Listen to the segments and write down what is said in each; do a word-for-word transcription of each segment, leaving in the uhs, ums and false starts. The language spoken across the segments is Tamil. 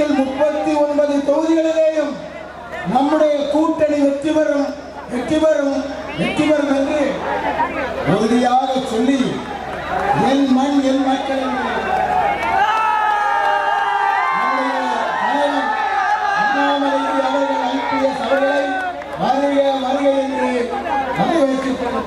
தமிழகத்தில் முப்பத்தி ஒன்பது தொகுதிகளிலேயும் நம்முடைய கூட்டணி வெற்றி பெறும் வெற்றி பெறும் வெற்றி பெறும் என்று உறுதியாக சொல்லி என் மண் என் மக்கள் அவர்கள் ஐபிஎஸ் அவர்களை வருக வருக என்று வரவேற்கிறோம்.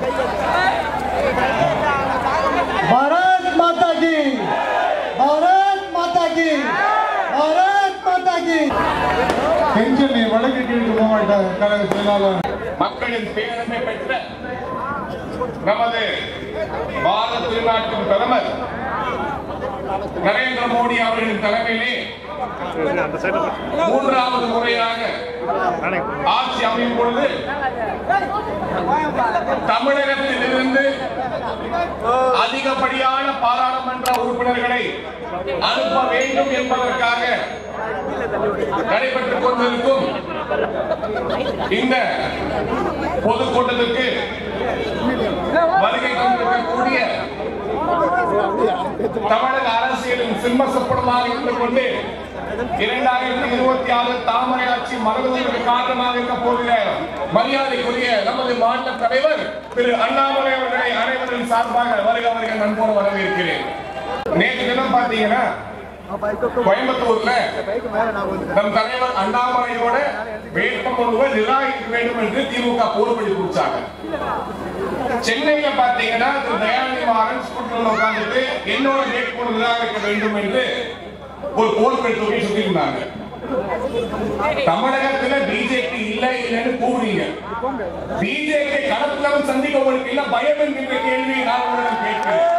பாரத் மாதா கி, பாரத் மாதா கி, பாரத் மாதா கி. தென்சென்னை வடக்கு கிழக்கு மாவட்ட கழக செயலாளர் மக்களின் பேரமை பெற்ற நமது பாரத திருநாட்டின் பிரதமர் நரேந்திர மோடி அவர்களின் தலைமையிலே மூன்றாவது முறையாக ஆட்சி அமையும் பொழுது தமிழகத்தில் இருந்து அதிகப்படியான பாராளுமன்ற உறுப்பினர்களை அனுப்ப வேண்டும் என்பதற்காக நடைபெற்றுக் கொண்டிருக்கும் இந்த பொதுக்கூட்டத்திற்கு வருகை கொண்டிருக்கக்கூடிய தமிழக அரசியலின் சிம்மசப்படமாக இருந்து கொண்டு இரண்டாயிரத்தி இருபத்தி ஆறு தாமரை ஆட்சி மறந்துவதற்கு காரணமாக இருக்க போகிற மரியாதைக்குரிய நமது மாநில தலைவர் திரு அண்ணாமலை அவர்களை அனைவரின் சார்பாக வருக வருக நண்போடு வரவேற்கிறேன். நேற்று தினம் பாத்தீங்கன்னா கோயம்புத்தூர்ல நம் தலைவர் அண்ணாமலையோட வேட்புமனுவை நிராகரிக்க வேண்டும் என்று திமுக போர்படி குறிச்சாங்க. சென்னையில பாத்தீங்கன்னா திரு தயாநிதி மாறன் ஸ்கூட்டர்ல உட்கார்ந்துட்டு என்னோட வேட்புமனு நிராகரிக்க வேண்டும் என்று ஒரு போர்படி தூக்கி சுத்திருந்தாங்க. தமிழகத்துல பிஜேபி இல்ல இல்லன்னு கூறுறீங்க. பிஜேபி களத்துல சந்திக்க உங்களுக்கு இல்ல பயம் என்கின்ற கேள்வியை நான் உங்களிடம் கேட்கிறேன்.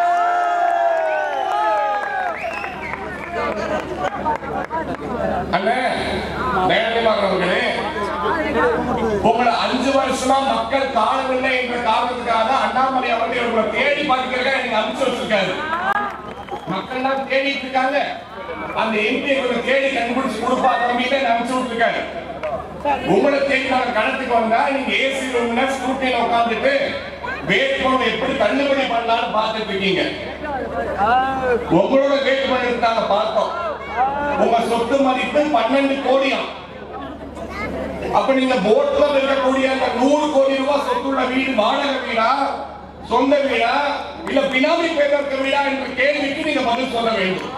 அவர்களே, உங்களை அஞ்சு வருஷமா மக்கள் காணவில்லை என்ற காரணத்துக்காக அண்ணாமலை அவர்கள் உங்களை தேடி பார்க்கிறதுக்காக நீங்க அனுப்பிச்சு வச்சிருக்காரு. மக்கள் தான் தேடிட்டு இருக்காங்க. அந்த எம்பி தேடி கண்டுபிடிச்சு கொடுப்பா தம்பிட்டு அனுப்பிச்சு விட்டுருக்காரு. உங்களை தேடி நான் களத்துக்கு வந்தா நீங்க ஏசி ரூம்ல ஸ்கூட்டில உட்கார்ந்துட்டு வேட்புமனு எப்படி தள்ளுபடி பண்ணலாம்னு பார்த்துட்டு இருக்கீங்க. உங்களோட வேட்புமனு நாங்க பார்த்தோம். உங்க சொத்து மதிப்பு பன்னெண்டு கோடியாம். அப்ப நீங்க போட்ல இருக்கக்கூடிய அந்த நூறு கோடி ரூபாய் சொத்துள்ள வீடு வாடகை வீடா, சொந்த வீடா, இல்ல பினாமி பேர்ல இருக்க வீடா என்ற கேள்விக்கு நீங்க பதில் சொல்ல வேண்டும்.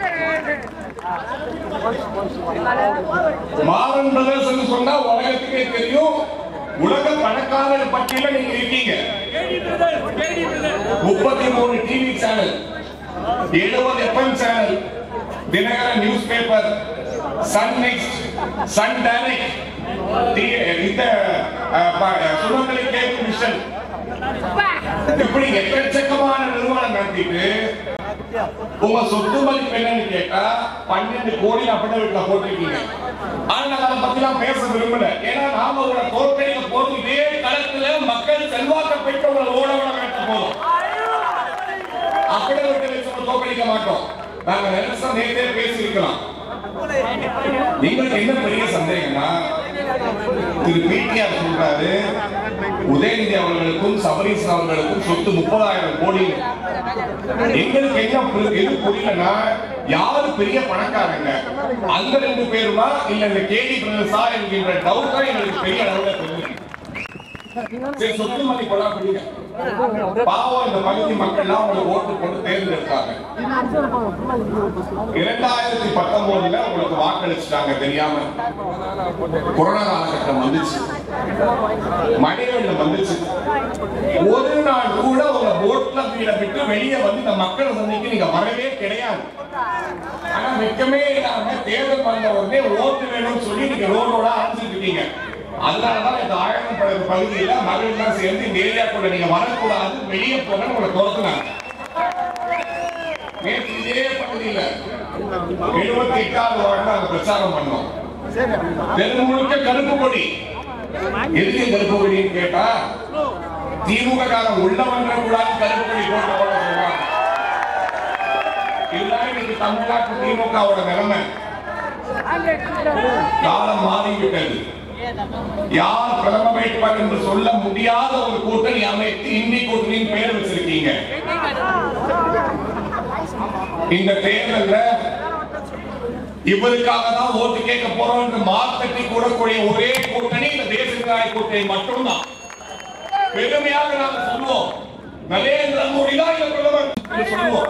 மாறன் பிரதர்ஸ் சொன்னா உலகத்துக்கே தெரியும். உலக பணக்காரர் பட்டியல நீங்க இருக்கீங்க. முப்பத்தி மூணு டிவி சேனல், எழுபது FM channel, Dinakara news paper, Sun Next, Sun Direct, இந்த சுமங்கலி கேபிள் மிஷன், இப்படி எக்கச்சக்கமான நிறுவனம் நடத்திட்டு உங்க சொத்து மதிப்பு என்னன்னு கேட்டா பன்னெண்டு கோடி அப்படியே வீட்டுல போட்டிருக்கீங்க. ஆனா நான் அதை பத்தி எல்லாம் பேச விரும்பல. ஏன்னா நாம உங்களை தோற்கடிக்க போது இதே களத்துல மக்கள் செல்வாக்க பெற்று உங்களை ஓட ஓட வேட்ட போதும். அப்படியே விட்டு வச்சு தோற்கடிக்க மாட்டோம். நாங்க நினைச்சா நேரே பேசி இருக்கலாம். நீங்களுக்கு என்ன பெரிய சந்தேகம்னா, திரு பிடிஆர் சொல்றாரு உதயநிதி அவர்களுக்கும் சபரீசன் அவர்களுக்கும் சொத்து முப்பதாயிரம் கோடி. எங்களுக்கு என்ன எது புரியலன்னா, யாரு பெரிய பணக்காரங்க, அந்த ரெண்டு பேருமா இல்ல இந்த கேடி பிரதர்ஸா என்கின்ற டவுட் தான் எங்களுக்கு பெரிய அளவுல தெரியும். சொத்து மதிப்பெல்லாம் புரியுங்க. பாவம் இந்த பகுதி மக்கள் எல்லாம் உங்களுக்கு ஓட்டு போட்டு தேர்ந்தெடுத்தாங்க. இரண்டாயிரத்தி பத்தொன்பதுல உங்களுக்கு வாக்களிச்சுட்டாங்க தெரியாம. கொரோனா காலகட்டம் வந்துச்சு, மழை வெள்ளம் வந்துச்சு. ஒரு நாள் கூட உங்க ஓட்ல வீட விட்டு வெளியே வந்து இந்த மக்களை சந்திக்க நீங்க வரவே கிடையாது. ஆனா வெக்கமே இல்லாம தேர்தல் வந்த உடனே ஓட்டு வேணும்னு சொல்லி நீங்க ரோடோட அழைச்சிட்டு இருக்கீங்க. அதனாலதான் இந்த ஆயிரம் பகுதியில மகளிர் சேர்ந்து இந்த ஏரியாக்குள்ள நீங்க வரக்கூடாது, வெளியே போக உங்களை துரத்துனாங்க. நேற்று இதே பகுதியில எழுபத்தி எட்டாவது வார்டு நாங்க பிரச்சாரம் பண்ணோம். தெரு முழுக்க கருப்பு கொடி. எதுக்கு கருப்பு கொடின்னு கேட்டா, திமுக காலம் உள்ள வந்த கூடாது கருப்பு கொடி போட்டு போட சொல்லுவாங்க. இதுதான் இன்னைக்கு தமிழ்நாட்டு திமுகவோட நிலைமை. காலம் மாறிவிட்டது. யார் பிரதம வேட்பாளர் என்று சொல்ல முடியாத ஒரு கூட்டணி அமைத்து இந்தி கூட்டணியின் பெயர் வச்சிருக்கீங்க. இந்த தேர்தலில் இவருக்காக தான் ஓட்டு கேட்க போறோம் என்று மார்த்தட்டி கூடக்கூடிய ஒரே கூட்டணி இந்த தேசிய ஜனநாயக கூட்டணி மட்டும்தான். பெருமையாக நாங்கள் சொல்லுவோம், நரேந்திர மோடி தான் இந்த பிரதமர் சொல்லுவோம்.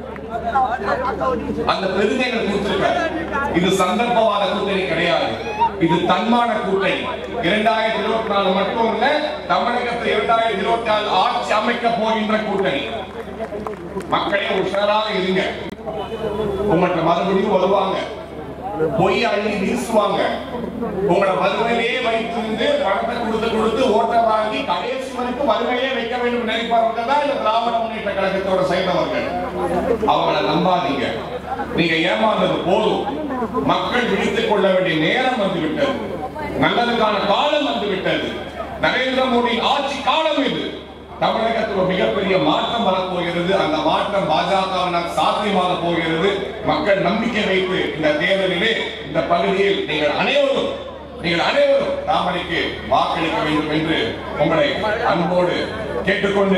அந்த பெருமைகள் கொடுத்திருக்காரு. இது சந்தர்ப்பவாத கூட்டணி கிடையாது, இது தன்மான கூட்டணி. இரண்டாயிரத்தி இருபத்தி நாலு மட்டும் இல்ல, தமிழகத்தில் இரண்டாயிரத்தி இருபத்தி நாலு ஆட்சி அமைக்க போகின்ற கூட்டணி. மக்களே உஷாராக இருங்க. உங்கள்கிட்ட மறுபடியும் வருவாங்க, பொய் அள்ளி வீசுவாங்க. உங்களை வறுமையிலே வைத்திருந்து பணத்தை கொடுத்து கொடுத்து ஓட்ட வாங்கி கடைசி வரைக்கும் வறுமையிலே வைக்க வேண்டும் நினைப்பவர்கள் தான் இந்த திராவிட முன்னேற்ற கழகத்தோட சேர்ந்தவர்கள். அவங்களை நம்பாதீங்க. நீங்க ஏமாந்தது போதும். மக்கள் விழித்துக் கொள்ள வேண்டிய நேரம் வந்துவிட்டது. நல்லதுக்கான காலம் வந்துவிட்டது. நரேந்திர மோடி ஆட்சி காலம் இது. தமிழகத்தில் மிகப்பெரிய மாற்றம் வரப்போகிறது. அந்த மாற்றம் பாஜகவினால் சாத்தியமாக போகிறது. மக்கள் நம்பிக்கை வைத்து இந்த தேர்தலிலே இந்த பகுதியில் நீங்கள் அனைவரும் நீங்கள் அனைவரும் தாமரைக்கு வாக்களிக்க வேண்டும் என்று உங்களை அன்போடு கேட்டுக்கொண்டு,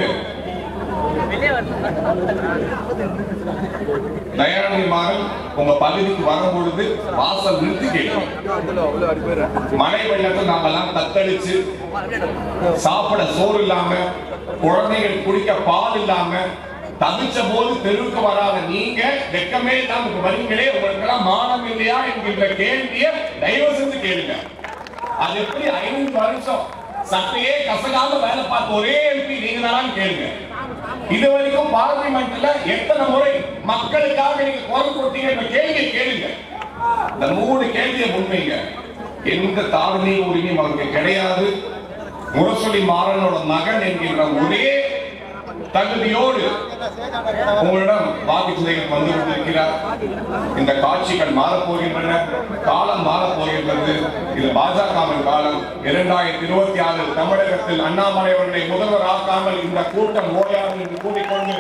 தயாநிதி மாறன் உங்க பகுதிக்கு வரும்பொழுது வாசல் நிறுத்தி கேட்கும். மழை வெள்ளத்தில் நாமெல்லாம் தத்தளிச்சு சாப்பிட சோறு இல்லாம, குழந்தைகள் குடிக்க பால் இல்லாம தவிச்ச போது தெருவுக்கு வராத நீங்க வெக்கமே இல்லாம வரீங்களே, உங்களுக்கு எல்லாம் மானம் இல்லையா என்கின்ற கேள்வியை தயவு செஞ்சு கேளுங்க. அது எப்படி ஐநூறு வருஷம் சட்டையே கசகாம வேலை பார்த்த ஒரே எம்பி நீங்க தான் கேளுங்க. இது வரைக்கும் பார்லிமெண்ட்ல எத்தனை முறை மக்களுக்காக நீங்க குரல் கொடுத்தீங்க என்ற கேள்வியை கேளுங்க. இந்த மூணு கேள்வியை முன்வைங்க. எந்த தாழ்மை உரிமையும் அவருக்கு கிடையாது. முரசொலி மாறனோட மகன் என்கின்ற ஒரே தகுதியோடு உங்களிடம் வாக்குச்சீட்டுகள் வந்து கொண்டிருக்கிறார். இந்த காட்சிகள் மாறப்போகின்றன, காலம் மாறப்போகின்றது. இது பாஜகவின் காலம். இரண்டாயிரத்தி இருபத்தி ஆறு தமிழகத்தில் அண்ணாமலை அவர்களை முதல்வர் ஆக்காமல் இந்த கூட்டம் ஓயாது என்று கூறிக்கொண்டு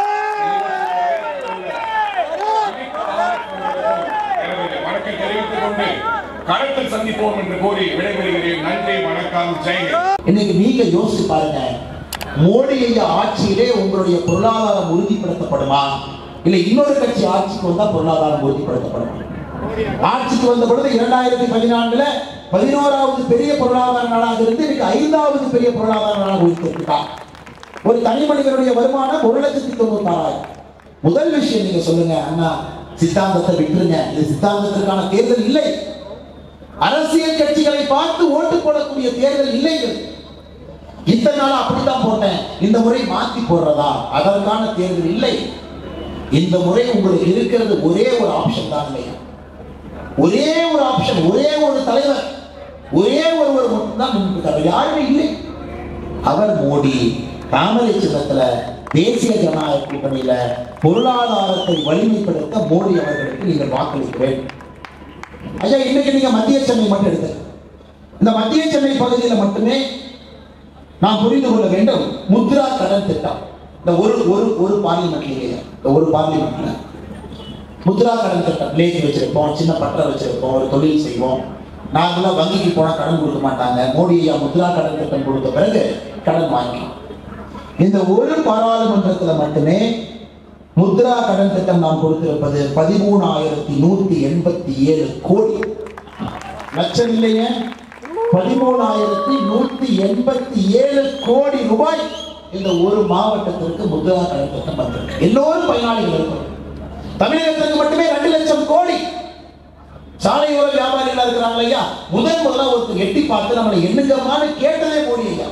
வணக்கம் தெரிவித்துக் கொண்டு களத்தில் சந்திப்போம் என்று கூறி விடைபெறுகிறேன். நன்றி, வணக்கம், ஜெய் ஹிந்த். இன்னைக்கு நீங்க யோசிச்சு பாருங்க, மோடி ஐயா ஆட்சியிலே உங்களுடைய பொருளாதாரம் உறுதிப்படுத்தப்படுமா, இல்ல இன்னொரு கட்சி ஆட்சிக்கு வந்தா பொருளாதாரம் உறுதிப்படுத்தப்படுமா? ஆட்சிக்கு வந்த பொழுது இரண்டாயிரத்தி பதினான்குல பதினோராவது பெரிய பொருளாதார நாடாக இருந்து இன்னைக்கு ஐந்தாவது பெரிய பொருளாதார நாடாக உயர்த்திருக்கா. ஒரு தனி மனிதனுடைய வருமானம் ஒரு லட்சத்தி தொண்ணூத்தி ஆறாயிரம். முதல் விஷயம் நீங்க சொல்லுங்க, அண்ணா சித்தாந்தத்தை விட்டுருங்க, இது சித்தாந்தத்திற்கான தேர்தல் இல்லை. அரசியல் கட்சிகளை பார்த்து ஓட்டு போடக்கூடிய தேர்தல் இல்லைகள். இத்தனை நாள் அப்படித்தான் போட்டேன், இந்த முறை மாத்தி போடுறதா, அதற்கான தேர்தல் இல்லை. இந்த முறை உங்களுக்கு இருக்கிறது ஒரே ஒரு ஆப்ஷன் தான் இல்லையா? ஒரே ஒரு ஆப்ஷன், ஒரே ஒரு தலைவர், ஒரே ஒருவர் மட்டும்தான் முன்னிருக்காரு, யாருமே இல்லை. அவர் மோடி. தாமரை சின்னத்துல தேசிய ஜனநாயக கூட்டணியில பொருளாதாரத்தை வலிமைப்படுத்த மோடி அவர்களுக்கு நீங்கள் வாக்களிக்க வேண்டும். ஐயா, இன்னைக்கு நீங்க மத்திய சென்னை மட்டும் எடுத்து, இந்த மத்திய சென்னை பகுதியில் மட்டுமே நாம் புரிந்து கொள்ள வேண்டும், முத்ரா கடன் திட்டம். இந்த ஒரு ஒரு ஒரு பார்லிமெண்ட்லேயே, இந்த ஒரு பார்லிமெண்ட்ல முத்ரா கடன் திட்டம் லேக் வச்சிருப்போம், சின்ன பட்டறை வச்சிருப்போம், ஒரு தொழில் செய்வோம். நாங்களாம் வங்கிக்கு போனால் கடன் கொடுக்க மாட்டாங்க. மோடி ஐயா முத்ரா கடன் திட்டம் கொடுத்த பிறகு கடன் வாங்கி இந்த ஒரு பாராளுமன்றத்தில் மட்டுமே முத்ரா கடன் திட்டம் நாம் கொடுத்திருப்பது பதிமூணாயிரத்தி நூத்தி எண்பத்தி ஏழு கோடி லட்சம் இல்லையே, பதிமூணாயிரத்தி நூத்தி எண்பத்தி ஏழு கோடி ரூபாய் இந்த ஒரு மாவட்டத்திற்கு முத்ரா கடன் திட்டம் வந்திருக்கு. எல்லோரும் பயனாளிகள் இருக்கும். தமிழகத்திற்கு மட்டுமே ரெண்டு லட்சம் கோடி. சாலையோர வியாபாரிகள் இருக்கிறாங்க ஐயா, முதல் முதல்ல ஒருத்தர் எட்டி பார்த்து நம்மளை எண்ணுங்கம்மான்னு கேட்டதே மோடி ஐயா.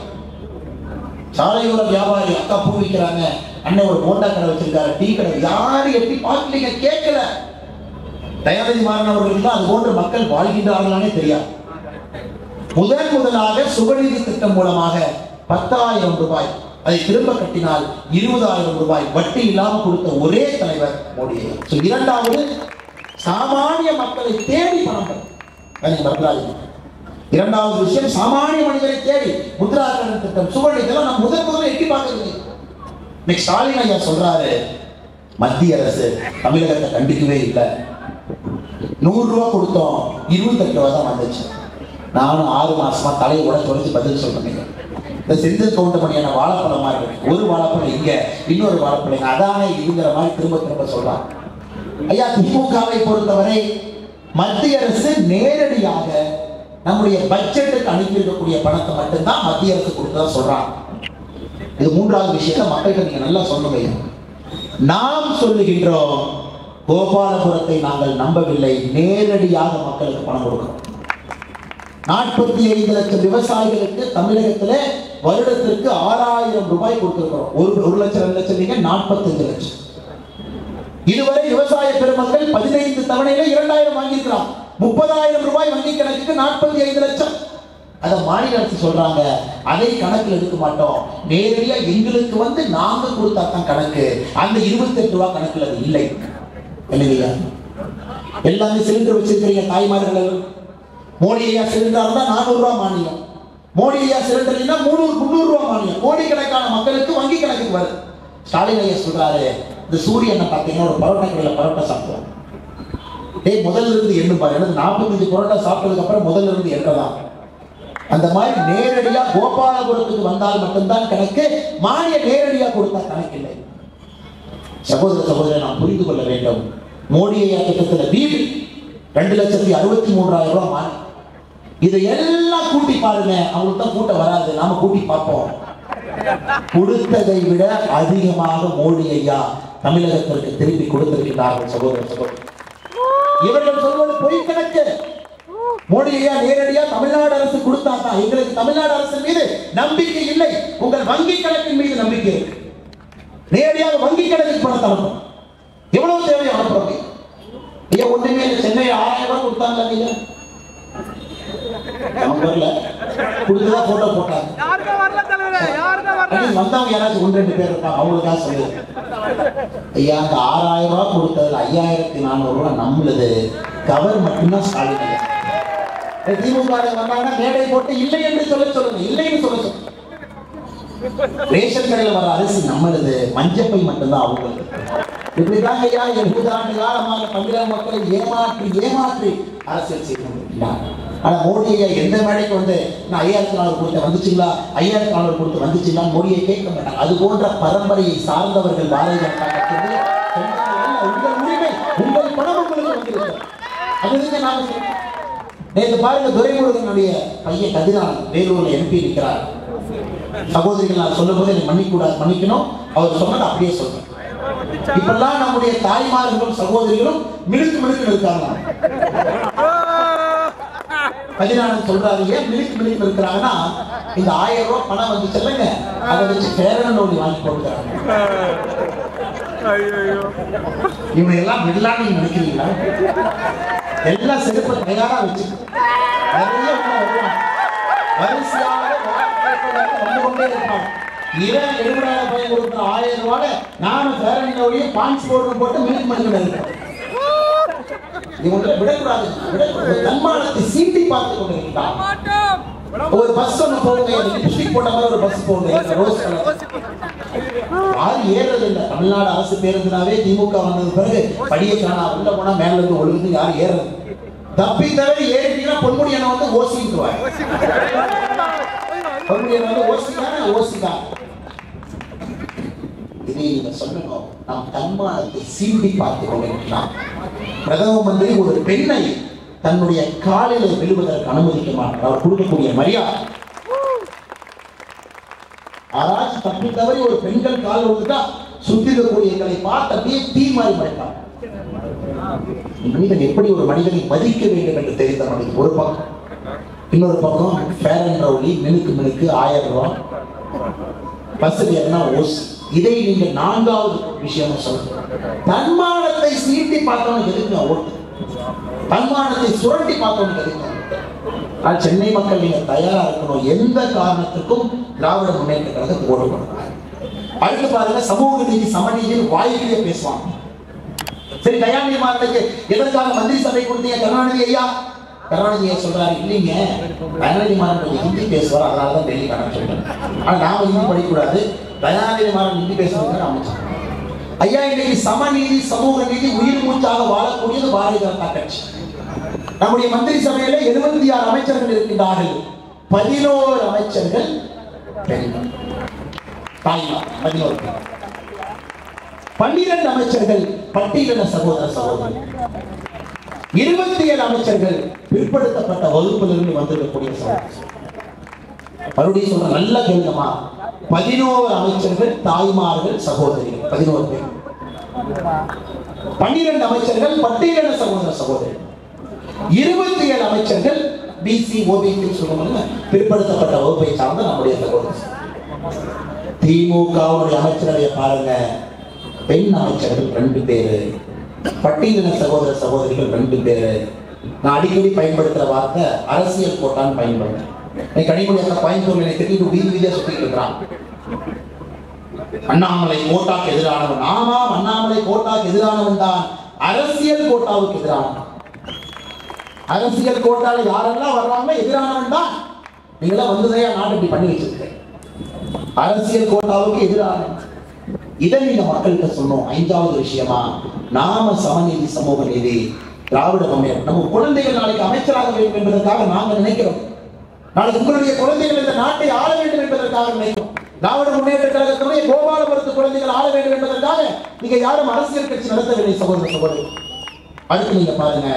சாலையோர வியாபாரி அக்கா பூ விற்கிறாங்க, அண்ணன் ஒரு போண்டா கடை வச்சிருக்காரு, டீ கடை, யாரும் எட்டி பார்க்கலீங்க, கேட்கல. தயாநிதி மாறன் அவர்களுக்கு தான் அது போன்ற மக்கள் வாழ்கின்றார்களானே தெரியாது. முதன் முதலாக சுபநிதி திட்டம் மூலமாக பத்தாயிரம் ரூபாய் அதை திரும்ப கட்டினால் இருபதாயிரம் ரூபாய் வட்டி இல்லாமல் கொடுத்த ஒரே தலைவர் மோடி. இரண்டாவது, சாமானிய மக்களை தேடி பணம். இரண்டாவது விஷயம், சாமானிய மனிதரை தேடி முத்ரா கடன் திட்டம், சுபநிதி இதெல்லாம் நம்ம முதல் முதல்ல எட்டி பார்க்கறது. இன்னைக்கு ஸ்டாலின் ஐயா சொல்றாரு, மத்திய அரசு தமிழகத்தை கண்டிக்கவே இல்லை, நூறு ரூபாய் கொடுத்தோம், இருபத்தெட்டு ரூபாய் தான் வந்துச்சு. நானும் ஆறு மாசமா தலையை உடச்சு உடச்சு பதில் சொல்றேன். இந்த செந்தில் கவுண்டமணியான வாழைப்பழமா இருக்கு, ஒரு வாழைப்பழம் இங்க, இன்னொரு வாழைப்பழம் அதானே இதுங்கிற மாதிரி திரும்ப திரும்ப சொல்றாங்க. ஐயா, திமுகவை பொறுத்தவரை மத்திய அரசு நேரடியாக நம்முடைய பட்ஜெட்டுக்கு அனுப்பி இருக்கக்கூடிய பணத்தை மட்டும்தான் மத்திய அரசு கொடுத்ததா சொல்றாங்க. இது மூன்றாவது விஷயத்தை மக்கள்கிட்ட நீங்க நல்லா சொல்லுங்க. நாம் சொல்லுகின்றோம், கோபாலபுரத்தை நாங்கள் நம்பவில்லை, நேரடியாக மக்களுக்கு பணம் கொடுக்கிறோம். நாற்பத்தி ஐந்து லட்சம் விவசாயிகளுக்கு தமிழகத்தில் வருடத்திற்கு ஆறாயிரம் ரூபாய் கொடுத்திருக்கிறோம். ஒரு ஒரு லட்சம் ரெண்டு லட்சம் நீங்க நாற்பத்தஞ்சு லட்சம். இதுவரை விவசாய பெருமக்கள் பதினைந்து தவணையில இரண்டாயிரம் வாங்கியிருக்கிறார். முப்பதாயிரம் ரூபாய் வங்கி கணக்குக்கு நாற்பத்தி ஐந்து லட்சம். அதை மாநில அரசு சொல்றாங்க, அதை கணக்கில் எடுக்க மாட்டோம், நேரடியா எங்களுக்கு வந்து நாங்க கொடுத்தா தான் கணக்கு, அந்த இருபத்தி எட்டு ரூபாய் கணக்கில் அது இல்லை. இல்லையா? எல்லாமே சிலிண்டர் வச்சிருக்கிறீங்க தாய்மார்கள். மோடி ஐயா சிலிண்டர் இருந்தா நானூறு ரூபாய் மானியம், மோடி ஐயா சிலிண்டர் இல்லைன்னா முன்னூறு முன்னூறு ரூபாய் மானியம். கோடிக்கணக்கான மக்களுக்கு வங்கி கணக்குக்கு வருது. ஸ்டாலின் ஐயா சொல்றாரு, இந்த சூரியனை பார்த்தீங்கன்னா ஒரு பரோட்டா கடையில் பரோட்டா சாப்பிடுவோம், டேய் முதல்ல இருந்து எண்ணு பாரு, எனக்கு நாற்பத்தஞ்சு பரோட்டா சாப்பிட்டதுக்கு அப்புறம் முதல்ல இருந்து எண்ணலாம். அந்த மாதிரி நேரடியா கோபாலபுரத்துக்கு வந்தால் மட்டும்தான் கணக்கு, மானிய நேரடியா கொடுத்தா கணக்கு இல்லை. சகோதர சகோதரர் நாம் புரிந்து கொள்ள வேண்டும். மோடி ஐயா திட்டத்தில் வீடு ரெண்டு லட்சத்தி அறுபத்தி மூன்றாயிரம் ரூபாய் மாறி, இதை எல்லாம் கூட்டி பாருங்க, அவங்களுக்கு தான் கூட்ட வராது, நாம கூட்டி பார்ப்போம். கொடுத்ததை விட அதிகமாக மோடி ஐயா தமிழகத்திற்கு திருப்பி கொடுத்திருக்கிறார்கள். சகோதர சகோதரர், இவர்கள் சொல்வது பொய் கணக்கு. மோடி ஐயா நேரடியா தமிழ்நாடு அரசு கொடுத்தாதான், எங்களுக்கு தமிழ்நாடு அரசு மீது நம்பிக்கை இல்லை, உங்கள் வங்கி கணக்கின் மீது நம்பிக்கை இருக்கு. நேரடியாக வங்கி கணக்கில் பணத்தை அனுப்பும். எவ்வளவு தேவை அனுப்புறோம்? ஐயா ஒண்ணுமே இல்லை, சென்னை ஆறாயிரம் ரூபாய் கொடுத்தாங்க, நீங்க கொடுத்துதான் போட்டோ போட்டாங்க. வந்தவங்க யாராச்சும் ஒன்று ரெண்டு பேர் இருப்பாங்க, அவங்களுக்காக சொல்லு. ஐயா அந்த ஆறாயிரம் ரூபாய் கொடுத்ததுல ஐயாயிரத்தி நானூறு ரூபாய் நம்மளுது, கவர் மட்டும்தான் ஸ்டாலின். திமுக வந்தாங்கன்னா மேடை போட்டு இல்லை என்று சொல்ல சொல்லுங்க, இல்லைன்னு சொல்ல சொல்லுங்க. ரேஷன் கடையில் வர அரிசி நம்மளுது, மஞ்சப்பை மட்டும்தான் அவங்களுக்கு. இப்படிதான் ஐயா எழுபது ஆண்டு காலமாக தமிழக மக்களை ஏமாற்றி ஏமாற்றி அரசியல் செய்யணும். ஆனா மோடி ஐயா எந்த மேடைக்கு வந்து நான் ஐயாயிரத்தி நானூறு கொடுத்த வந்துச்சுங்களா, ஐயாயிரத்தி நானூறு கொடுத்து வந்துச்சுங்களா மோடியை கேட்க மாட்டாங்க. அது போன்ற பரம்பரையை சார்ந்தவர்கள் பாரதிய ஜனதா கட்சி. உங்கள் உரிமை, உங்கள் பணம் உங்களுக்கு வந்திருக்கிறது. அதுதான் நாம சொல்றோம். நேற்று பாருங்க, துரைமுருகனுடைய பையன் கதிரான் வேலூர்ல எம்பி இருக்கிறார். சகோதரிகள் நான் சொல்லும் போது எனக்கு மன்னிக்க கூடாது, மன்னிக்கணும். அவர் சொன்னது அப்படியே சொல்றேன். இப்பெல்லாம் நம்முடைய தாய்மார்களும் சகோதரிகளும் மினுக்கு மினுக்கு இருக்காங்க. கதிரானன் சொல்றாரு, ஏன் மினுக்கு மினுக்கு இருக்கிறாங்கன்னா, இந்த ஆயிரம் ரூபாய் பணம் வந்து செல்லுங்க, அதை வச்சு பேரன நோடி வாங்கி கொடுக்குறாங்க. இவங்க எல்லாம் விடலாம் நீங்க நினைக்கிறீங்களா? எல்லாம் செருப்பு தயாரா வச்சு வரிசையாக வந்து கொண்டே இருப்பாங்க. இரவு எழுபதாயிரம் பையன் கொடுக்குற ஆயிரம் ரூபாய் நானும் பேரனோடைய பான்ஸ் போட்டு போட்டு மினுக்கு மினுக்கு இருக்கேன். இவங்களை விடக்கூடாது, தன்மானத்தை சீட்டி பார்த்து கொண்டிருக்கிறார். ஒரு பஸ் ஒன்று போகுங்க, லிப்ஸ்டிக் போட்ட மாதிரி ஒரு பஸ் போகுங்க, ரோஸ் கலர். யாரும் ஏறது இல்லை. தமிழ்நாடு அரசு பேருந்துனாவே திமுக வந்தது பிறகு படியை காணா, உள்ள போனா மேல இருந்து ஒழுங்கு யாரும் ஏறது. தப்பி தவிர ஏறிட்டீங்கன்னா பொன்முடியனை வந்து ஓசிக்குவார். பொன்முடியன் வந்து ஓசிக்கான ஓசிக்கான இதை நீங்க சொல்லணும். நாம் தன்மானத்தை சீண்டி பார்த்து கொண்டிருக்கலாம். பிரதம மந்திரி ஒரு பெண்ணை தன்னுடைய காலில் விழுவதற்கு அனுமதிக்க மாட்டார். அவர் கொடுக்கக்கூடிய மரியாதை. ஆராய்ச்சி தப்பி தவறி ஒரு பெண்கள் கால் விழுந்தா சுத்தி இருக்கக்கூடிய எங்களை பார்த்து அப்படியே தீ மாறி மறைப்பார். மனிதன் எப்படி ஒரு மனிதனை மதிக்க வேண்டும் என்று தெரிந்த மனிதன் ஒரு பக்கம். இன்னொரு பக்கம் ஃபேர் அண்ட் லவ்லி, மினுக்கு மினுக்கு ஆயிரம் ரூபாய் பஸ் ஏறினா ஓஸ். இதை நீங்க நான்காவது விஷயம் சொல்லுங்க. தன்மானத்தை சீட்டி பார்த்தவனுக்கு எதுக்கு ஓட்டு? தன்மானத்தை சுரண்டி பார்த்தவனுக்கு எதுக்கு? சென்னை மக்கள் நீங்க தயாரா இருக்கணும். எந்த காரணத்துக்கும் திராவிட முன்னேற்ற கழகத்துக்கு ஓட்டு போடுறாங்க. அடுத்து பாருங்க, சமூக நீதி சமநீதியில் வாயிலே பேசுவாங்க. சரி, தயாநிதி மாறனுக்கு எதற்காக மந்திரி சபை கொடுத்தீங்க கருணாநிதி ஐயா? கருணாநிதி சொல்றாரு, இல்லைங்க தயாநிதி மாறன் கொஞ்சம் ஹிந்தி பேசுவார், அதனாலதான் டெல்லி காரணம் சொல்றேன். ஆனா நாம ஹிந்தி படிக்கக்கூடாது, தயாநிதி மாறன் ஹிந்தி பேசுறது அமைச்சர். ஐயா, இன்னைக்கு சமநீதி சமூக நீதி உயிர் மூச்சாக வாழக்கூடியது பாரதிய ஜனதா கட்சி. நம்முடைய மந்திரி சபையில எழுபத்தி ஆறு அமைச்சர்கள் இருக்கின்றார்கள். பதினோரு அமைச்சர்கள் பெண்கள், தாய்மார். பதினோரு பன்னிரண்டு அமைச்சர்கள் பட்டியலின சகோதர சகோதரி. இருபத்தி ஏழு அமைச்சர்கள் பிற்படுத்தப்பட்ட வகுப்பிலிருந்து வந்திருக்கக்கூடிய சகோதரர். மறுபடியும் சொல்ற நல்ல கேளுங்கம்மா, பதினோரு அமைச்சர்கள் தாய்மார்கள் சகோதரிகள், பதினோரு பேர். பன்னிரண்டு அமைச்சர்கள் பட்டியலின சகோதர சகோதரிகள். இருபத்தி ஏழு அமைச்சர்கள் பிசி ஓபிசி சொல்லுவாங்க பிற்படுத்தப்பட்ட வகுப்பை சார்ந்த நம்முடைய சகோதரர். திமுகவுடைய அமைச்சரவையை பாருங்க, பெண் அமைச்சர்கள் ரெண்டு பேரு, பட்டியலின சகோதர சகோதரிகள் ரெண்டு பேரு. நான் அடிக்கடி பயன்படுத்துற வார்த்தை அரசியல் கோட்டான்னு பயன்படுத்துறேன். கனிமொழி பயன்படுத்த திடீர்னு வீதி வீதியா சுத்திட்டு இருக்கிறான். அண்ணாமலை கோட்டாக்கு எதிரானவன். ஆமாம், அண்ணாமலை கோட்டாக்கு எதிரானவன் தான், அரசியல் கோட்டாவுக்கு எதிரானவன். அரசியல் கோட்டால யாரெல்லாம் வர்றாங்க எதிரானவன் தான். நீங்களா வந்ததையா நாட்டு இப்படி பண்ணி வச்சிருக்கேன். அரசியல் கோட்டாவுக்கு எதிரானவன். இதை நீங்க மக்கள்கிட்ட சொன்னோம். ஐந்தாவது விஷயமா, நாம சமநீதி சமூக நீதி திராவிட முன்னேற்றம். நம்ம குழந்தைகள் நாளைக்கு அமைச்சராக வேண்டும் என்பதற்காக நாங்க நினைக்கிறோம். நாளைக்கு உங்களுடைய குழந்தைகள் இந்த நாட்டை ஆள வேண்டும் என்பதற்காக நினைக்கிறோம். திராவிட முன்னேற்ற கழகத்துடைய கோபாலபுரத்து குழந்தைகள் ஆள வேண்டும் என்பதற்காக நீங்க யாரும் அரசியல் கட்சி நடத்தவில்லை சகோதர சகோதரி. அடுத்து நீங்க பாருங்க,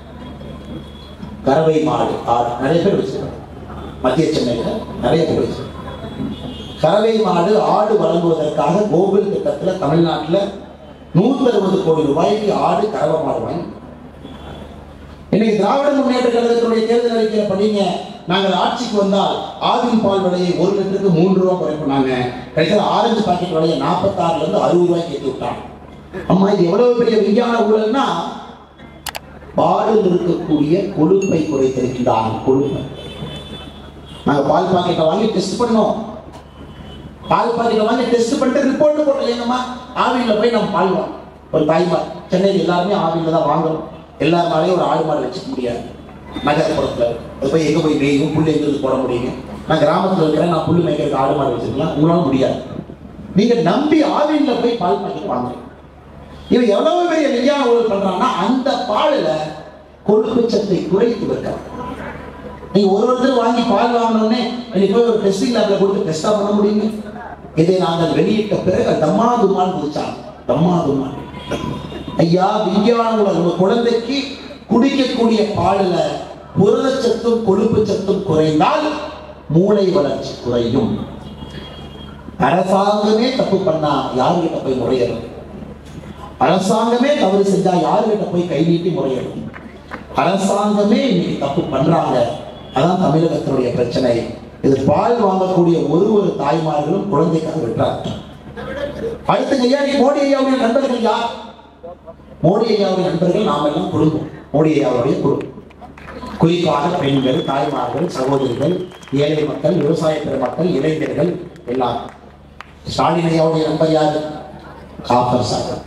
கறவை மாடு ஆடு நிறைய பேர் வச்சிருக்காங்க. மத்திய சென்னையில நிறைய பேர் வச்சிருக்காங்க. கறவை மாடு ஆடு வழங்குவதற்காக கோகுல் திட்டத்துல தமிழ்நாட்டில் நூத்தி அறுபது கோடி ரூபாய்க்கு ஆடு கறவை மாடு வாங்கி இன்னைக்கு திராவிட முன்னேற்ற கழகத்தினுடைய தேர்தல் அறிக்கையில பண்ணீங்க, நாங்கள் ஆட்சிக்கு வந்தால் ஆவின் பால் விலையை ஒரு லிட்டருக்கு மூன்று ரூபாய் குறைப்பாங்க. கடைசியில் ஆரஞ்சு பாக்கெட் விலையை நாற்பத்தி ஆறுல இருந்து அறுபது ரூபாய்க்கு ஏற்றி விட்டாங்க. அம்மா, இது எவ்வளவு பெரிய விஞ்ஞான ஊழல்னா, பாலில் இருக்கக்கூடிய கொழுப்பை குறைத்திருக்கிறாங்க. கொழுப்பை நாங்க பால் பாக்கெட்டை வாங்கி டெஸ்ட் பண்ணோம். பால் பாக்கெட்டை வாங்கி டெஸ்ட் பண்ணிட்டு ரிப்போர்ட் போட்டோம். என்னமா ஆவியில போய் நம்ம பால் வாங்க. ஒரு தாய்மார் சென்னையில் எல்லாருமே ஆவியில தான் வாங்கணும். எல்லாருனாலையும் ஒரு ஆடு மாடு வச்சுக்க முடியாது. நகர்ப்புறத்துல அது போய் எங்க போய் மேயும் புல்லு எங்களுக்கு போட முடியுங்க. நான் கிராமத்துல இருக்கிறேன், நான் புல்லு மேய்க்கிறதுக்கு ஆடு மாடு வச்சிருக்கலாம், உங்களால முடியாது. நீங்க நம்பி ஆவியில போய் பால் பாக்கெட் வாங்குறீங்க. இவன் எவ்வளவு பெரிய விஞ்ஞான ஊழல் பண்றான்னா, அந்த பாலில கொழுப்பு சத்தை குறைத்து வைக்கிறான். நீங்க ஒரு ஒருத்தர் வாங்கி பால் வாங்கணும்னே இன்னைக்கு போய் ஒரு டெஸ்டிங் லேப்ல கொடுத்து டெஸ்டா பண்ண முடியுங்க. இதை நாங்கள் வெளியிட்ட பிறகு தம்மா துமான் குதிச்சாங்க. தம்மா துமான் ஐயா, விஞ்ஞான ஊழல். உங்க குழந்தைக்கு குடிக்கக்கூடிய பாலில புரதச்சத்தும் கொழுப்பு சத்தும் குறைந்தால் மூளை வளர்ச்சி குறையும். அரசாங்கமே தப்பு பண்ணா யாருகிட்ட போய் முறையிடும்? அரசாங்கமே தவறு செஞ்சா யாருகிட்ட போய் கை நீட்டி முறையிடும்? அரசாங்கமே இன்னைக்கு தப்பு பண்றாங்க. அதான் தமிழகத்தினுடைய பிரச்சனை. இது பால் வாங்கக்கூடிய ஒரு ஒரு தாய்மார்களும் குழந்தைக்காக விட்டார். அடுத்து ஐயா, நீ மோடி ஐயாவுடைய நண்பர்கள் யார்? மோடி ஐயாவுடைய நண்பர்கள் நாம எல்லாம் குடும்பம். மோடி ஐயாவுடைய குடும்பம் குறிப்பாக பெண்கள், தாய்மார்கள், சகோதரிகள், ஏழை மக்கள், விவசாய பெருமக்கள், இளைஞர்கள் எல்லாம். ஸ்டாலின் ஐயாவுடைய நண்பர் யாரு? Copper sir.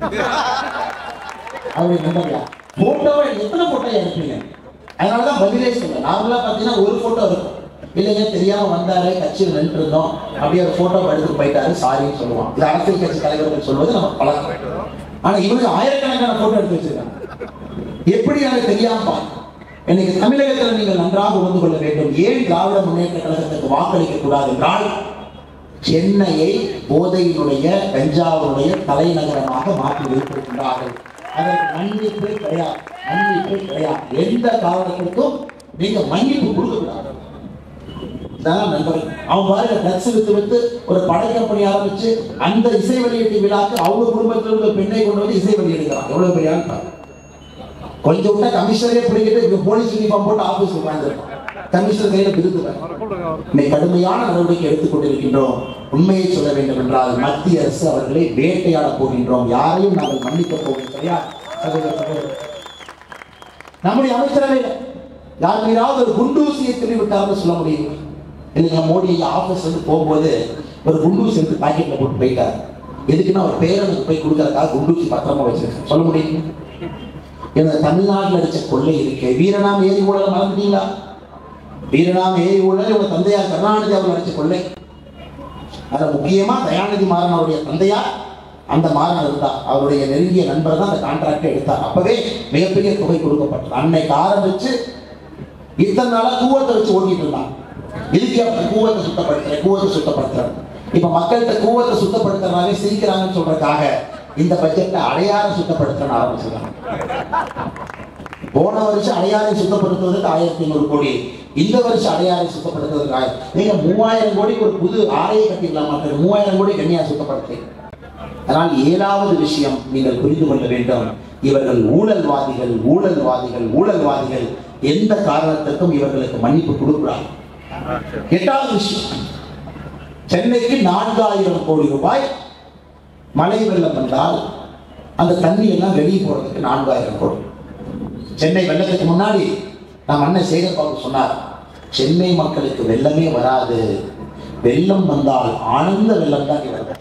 அவருடைய நண்பர் யார்? போட்டோவை எத்தனை போட்டோ எடுப்பீங்க? அதனாலதான் பதிலே சொல்ல. நார்மலா பாத்தீங்கன்னா ஒரு போட்டோ இருக்கும். இல்லைங்க தெரியாம வந்தாரு, கட்சியில் நின்று இருந்தோம், அப்படியே ஒரு போட்டோ எடுத்து போயிட்டாரு, சாரின்னு சொல்லுவான். இது அரசியல் கட்சி தலைவர்கள் சொல்வது நம்ம பழக்கம். ஆனா இவங்க ஆயிரக்கணக்கான போட்டோ எடுத்து வச்சிருக்காங்க. எப்படி எனக்கு தெரியாம பார்க்க. இன்னைக்கு தமிழகத்தில் நீங்கள் நன்றாக உணர்ந்து கொள்ள வேண்டும். ஏன் திராவிட முன்னேற்ற கழகத்துக்கு வாக்களிக்க கூடாது என்றால், சென்னையை போதையினுடைய கஞ்சாவுடைய தலைநகரமாக மாற்றி வைத்திருக்கின்றார்கள். அதற்கு மன்னிப்பே கிடையாது. மன்னிப்பே கிடையாது. எந்த காரணத்திற்கும் நீங்க மன்னிப்பு கொடுக்க கூடாது. நண்பர்கள் அவன் பாருங்க, ட்ரக்ஸ் வித்து வித்து ஒரு படை கம்பெனி ஆரம்பிச்சு அந்த இசை வெளியீட்டு விழாக்கு அவங்க குடும்பத்தில் உள்ள பெண்ணை கொண்டு வந்து இசை வெளியிடுகிறான். எவ்வளவு பெரிய ஆள். கொஞ்சம் விட்டா கமிஷனரே பிடிக்கிட்டு போலீஸ் யூனிஃபார்ம் போட்டு ஆபீஸ் உட்கார்ந்துருப்பான். கமிஷனர் கையில விருது. கடுமையான நடவடிக்கை எடுத்துக் கொண்டிருக்கின்றோம். உண்மையை சொல்ல வேண்டும் என்றால், மத்திய அரசு அவர்களை வேட்டையாட போகின்றோம். யாரையும் நாங்கள் மன்னிக்க போவது கிடையாது. நம்முடைய அமைச்சரவையில் யார் மீதாவது ஒரு குண்டூசியை தெரிவித்தார்னு சொல்ல முடியும். இல்லைங்க, மோடி ஆபீஸ் வந்து போகும்போது ஒரு குண்டூசி எடுத்து பாக்கெட்ல போட்டு போயிட்டார். எதுக்குன்னா ஒரு பேரனுக்கு போய் கொடுக்கறதுக்காக குண்டூசி பத்திரமா வச்சிருக்கேன் சொல்ல முடியும். இந்த தமிழ்நாட்டில் அடிச்ச கொள்ளை இருக்கு. வீரனாம் ஏரி ஊழல் மறந்துட்டீங்களா? வீரனாம் ஏரி ஊழல் உங்க தந்தையார் கருணாநிதி அவர்கள் அடிச்ச கொள்ளை. அதுல முக்கியமா தயாநிதி மாறன் அவருடைய தந்தையார் அந்த மாறன் இருந்தார். அவருடைய நெருங்கிய நண்பர் தான் அந்த கான்ட்ராக்டை எடுத்தார். அப்பவே மிகப்பெரிய தொகை கொடுக்கப்பட்டது. அன்னைக்கு ஆரம்பிச்சு இத்தனை நாளா கூவத்தை வச்சு ஓட்டிட்டு இருந்தான். இதுக்கு அப்படி கூவத்தை சுத்தப்படுத்துற கூவத்தை சுத்தப்படுத்துற இப்ப மக்கள்கிட்ட கூவத்தை சுத்தப்படுத்துறதாவே சிரிக்கிறாங்கன்னு சொல்றதுக்காக இந்த பட்ஜெட்ல அடையாள சுத்தப்படுத்த ஆரம்பிச்சிருக்காங்க. போன வருஷம் அடையாறை சுத்தப்படுத்துவதற்கு ஆயிரத்தி ஐநூறு கோடி, இந்த வருஷம் அடையாறை சுத்தப்படுத்துவதற்கு ஆயிரம். நீங்க மூவாயிரம் கோடிக்கு ஒரு புது ஆலையை கட்டிக்கலாம், மற்ற மூவாயிரம் கோடி கண்ணியா சுத்தப்படுத்தி. அதனால் ஏழாவது விஷயம் நீங்கள் புரிந்து கொள்ள வேண்டும், இவர்கள் ஊழல்வாதிகள் ஊழல்வாதிகள் ஊழல்வாதிகள் எந்த காரணத்திற்கும் இவர்களுக்கு மன்னிப்பு கொடுக்கிறார். எட்டாவது விஷயம், சென்னைக்கு நான்காயிரம் கோடி ரூபாய் மழை வெள்ளம் வந்தால் அந்த தண்ணி எல்லாம் வெளியே போறதுக்கு நான்காயிரம் கோடி. சென்னை வெள்ளத்துக்கு முன்னாடி நம் அண்ணன் சேகர்பாபு சொன்னார், சென்னை மக்களுக்கு வெள்ளமே வராது, வெள்ளம் வந்தால் ஆனந்த வெள்ளம் தான் வரும்.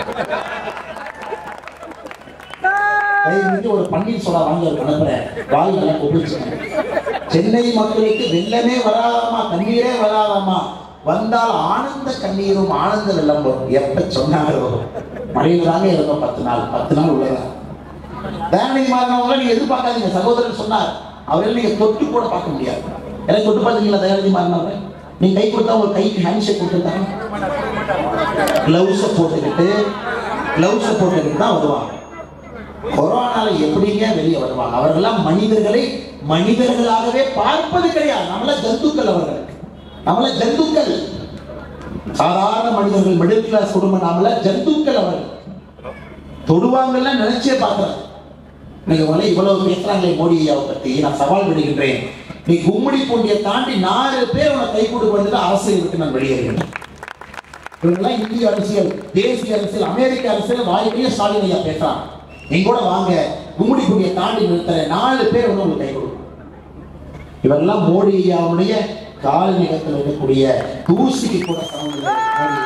ஒரு பன்னீர் சோடா வாங்கி ஒரு அனுப்புறேன், வாய் நல்லா கொப்பிச்சு. சென்னை மக்களுக்கு வெள்ளமே வராதாமா, கண்ணீரே வராதாமா, வந்தால் ஆனந்த கண்ணீரும் ஆனந்த வெள்ளம் வரும். எப்ப சொன்னாரோ மழையில தாங்க இருந்தோம் பத்து நாள் பத்து நாள் உள்ளதான். தயாநிதி மாறனவங்களை நீங்க எதிர்பார்க்காதீங்க. சகோதரர் சொன்னார், அவர்கள் நீங்க தொட்டு கூட பார்க்க முடியாது. எனக்கு தொட்டு பார்த்தீங்களா தயாநிதி மாறனவங்க? நீங்க கை கொடுத்தா உங்க கைக்கு ஹேண்ட் ஷேக் கொடுத்துருந்தாங்க, கிளவுஸை போட்டுக்கிட்டு கிளவுஸை போட்டுக்கிட்டு தான் வருவாங்க. கொரோனால எப்படிங்க வெளியே வருவாங்க? அவர்களெல்லாம் மனிதர்களை மனிதர்களாகவே பார்ப்பது கிடையாது. நம்மள ஜந்துக்கள், அவர்கள் நம்மள ஜந்துக்கள், சாதாரண மனிதர்கள், மிடில் கிளாஸ் குடும்பம், நம்மள ஜந்துக்கள். அவர்கள் தொடுவாங்கல்ல நினைச்சே பார்க்கிறேன். நீங்க உங்களை இவ்வளவு பேசுறாங்களே மோடி ஐயாவை பத்தி, நான் சவால் விடுகின்றேன். நீ கும்மிடி பூண்டியை தாண்டி நாலு பேர் உன கை கொடுக்க வந்துட்டு அரசியல் விட்டு நான் வெளியேறுகிறேன். இவங்கெல்லாம் இந்திய அரசியல், தேசிய அரசியல், அமெரிக்க அரசியல் வாய்ப்பையே ஸ்டாலின் ஐயா பேசுறான். நீங்க கூட வாங்க, கும்மிடி பூண்டியை தாண்டி நிறுத்துற நாலு பேர் வந்து உங்களுக்கு கை கொடுக்கும். இவரெல்லாம் மோடி ஐயாவுடைய கால நிலத்தில் இருக்கக்கூடிய தூசிக்கு கூட சமம்.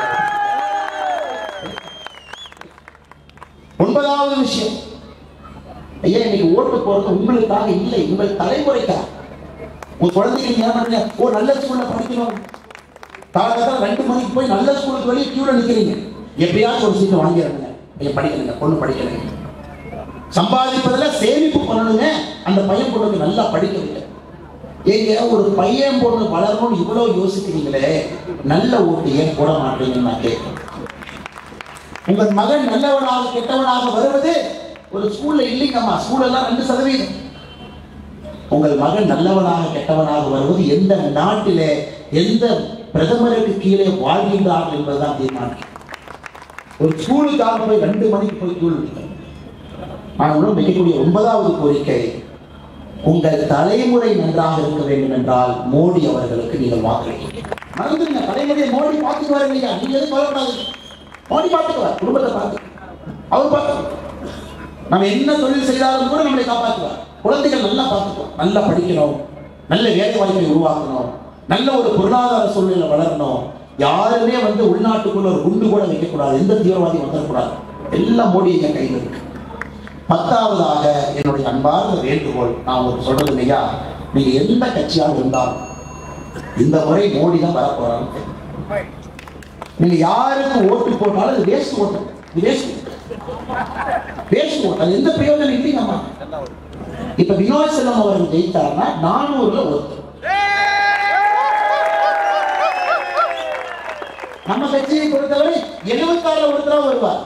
ஒன்பதாவது விஷயம், ஐயா இன்னைக்கு ஓட்டு போறது உங்களுக்காக இல்லை, உங்கள் தலைமுறைக்காக. உங்க குழந்தைகள் என்ன பண்ணுங்க, ஓ நல்ல ஸ்கூல்ல படிக்கணும், காலகட்டத்தில் ரெண்டு மணிக்கு போய் நல்ல ஸ்கூலுக்கு வெளியே கியூல நிக்கிறீங்க, எப்படியாச்சும் ஒரு சீட்டை வாங்கிடுங்க. ஐயா படிக்கணுங்க, பொண்ணு படிக்கணுங்க, சம்பாதிப்பதில் சேமிப்பு பண்ணணுங்க. அந்த பையன் பொண்ணுக்கு நல்லா படிக்க வைக்க. ஏங்க ஒரு பையன் பொண்ணு வளரணும்னு இவ்வளவு யோசிக்கிறீங்களே, நல்ல ஓட்டு ஏன் போட மாட்டீங்கன்னு நான் கேட்கிறேன். உங்கள் மகன் நல்லவனாக கெட்டவனாக வருவது ஒரு ஸ்கூல்ல இல்லைங்கம்மா, ஸ்கூல் எல்லாம் ரெண்டு சதவீதம். உங்கள் மகன் நல்லவனாக கெட்டவனாக வருவது எந்த நாட்டிலே எந்த பிரதமருக்கு கீழே வாழ்கின்றார்கள் என்பதுதான் தீர்மானம். ஒரு ஸ்கூலுக்காக போய் ரெண்டு மணிக்கு போய் ஸ்கூல். ஆனால் மிகக்கூடிய ஒன்பதாவது கோரிக்கை, உங்கள் தலைமுறை நன்றாக இருக்க வேண்டும் என்றால் மோடி அவர்களுக்கு நீங்கள் வாக்களிக்க மறந்துடுங்க. தலைமுறையை மோடி பார்த்துக்குவார் இல்லையா, நீங்க எதுவும் சொல்லக்கூடாது. மோடி பார்த்துக்குவார், குடும்பத்தை பார்த்து அவர் பார்த்து, நம்ம என்ன தொழில் செய்தாலும் கூட நம்மளை காப்பாற்றுவார். குழந்தைகள் நல்லா பார்த்துக்குவோம், நல்லா படிக்கணும், நல்ல வேலை வாய்ப்பை உருவாக்கணும், நல்ல ஒரு பொருளாதார சூழ்நிலை வளரணும். யாருமே வந்து உள்நாட்டுக்குள்ள ஒரு குண்டு கூட வைக்கக்கூடாது, எந்த தீவிரவாதியும் வந்துடக்கூடாது. எல்லாம் மோடி என் கையில் இருக்கு. பத்தாவதாக என்னுடைய அன்பார்ந்த வேண்டுகோள், நான் உங்களுக்கு சொல்றது இல்லையா, நீங்க எந்த கட்சியாக இருந்தாலும் இந்த முறை மோடி தான் வரப்போறாங்க. நீங்க யாருக்கு ஓட்டு போட்டாலும் அது வேஸ்ட் ஓட்டு, வேஸ்ட் வேஸ்ட் ஓட்டு, அது எந்த பிரயோஜனம் இல்லைங்கம்மா. இப்ப வினோத் செல்வம் அவர்கள் ஜெயித்தார்னா நானூறுல ஒருத்தர், நம்ம கட்சியை பொறுத்தவரை எழுபத்தி ஆறுல ஒருத்தரா வருவார்.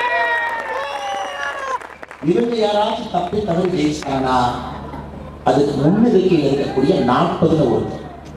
இவங்க யாராச்சும் தப்பி தவறு ஜெயிச்சாங்கன்னா அதுக்கு முன்னிருக்கையில் இருக்கக்கூடிய நாற்பதுல ஒருத்தர்.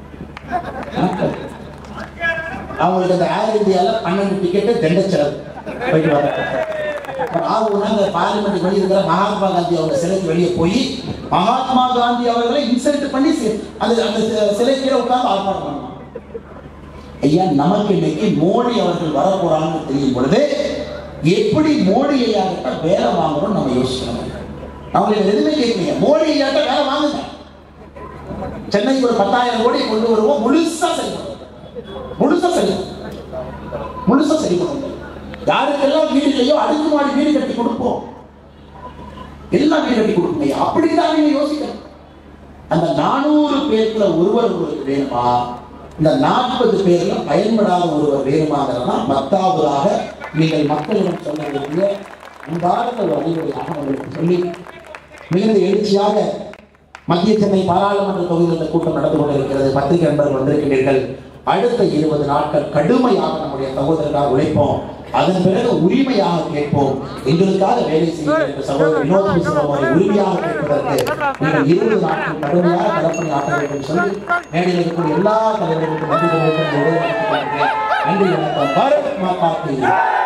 அவங்களுக்கு அந்த ஏர் இந்தியால பன்னெண்டு டிக்கெட்டு தண்ட செலவு போயிட்டு வர. அந்த பார்லிமெண்ட் வெளியே இருக்கிற மகாத்மா காந்தி அவங்க சிலைக்கு வெளியே போய் மகாத்மா காந்தி அவர்களை இன்சல்ட் பண்ணி அந்த அந்த சிலைக்கு உட்கார்ந்து ஆர்ப்பாட்டம் பண்ணுவாங்க. ஐயா நமக்கு இன்னைக்கு மோடி அவர்கள் வர போறாங்கன்னு தெரியும் பொழுது எப்படி மோடி ஐயாட்ட வேலை வாங்கணும் நம்ம யோசிக்கணும். அவங்களுக்கு எதுவுமே கேட்கலைங்க, மோடி ஐயாட்ட வேலை வாங்குங்க. சென்னைக்கு ஒரு பத்தாயிரம் கோடி கொண்டு வருவோம், முழுசா செய்யணும், முழுசா செய்யணும், முழுசா செய்யணும். யாருக்கெல்லாம் வீடு இல்லையோ அடுக்குமாடி வீடு கட்டி கொடுப்போம், எல்லாம் வீடு கட்டி கொடுப்போம். அப்படிதான் நீங்க யோசிக்கணும். அந்த நானூறு பேர்ல ஒருவர் உங்களுக்கு வேணுமா, இந்த நாற்பது பேர்ல பயன்படாத ஒருவர் வேணுமாங்கிறதா பத்தாவதாக நீங்கள் மக்களிடம் சொல்ல வேண்டிய அன்பார்ந்த ஒரு அறிவுரையாக அவர்களுக்கு சொல்லி மிகுந்த எழுச்சியாக மத்திய சென்னை பாராளுமன்ற தொகுதியில் இந்த கூட்டம் நடந்து கொண்டிருக்கிறது. பத்திரிகை நண்பர்கள் வந்திருக்கிறீர்கள். அடுத்த இருபது நாட்கள் கடுமையாக நம்முடைய சகோதரர்களாக உழைப்போம். அதன் பிறகு உரிமையாக கேட்போம். எங்களுக்காக வேலை செய்கிற சகோதரர் வினோத் மிஸ்ரா அவரை உரிமையாக கேட்பதற்கு நீங்கள் இருபது நாட்கள் கடுமையாக கலப்பணி ஆற்ற வேண்டும் சொல்லி மேடையில் இருக்கக்கூடிய எல்லா தலைவர்களுக்கும் நன்றி தெரிவித்து நன்றி வணக்கம். பாரத் மாதா கி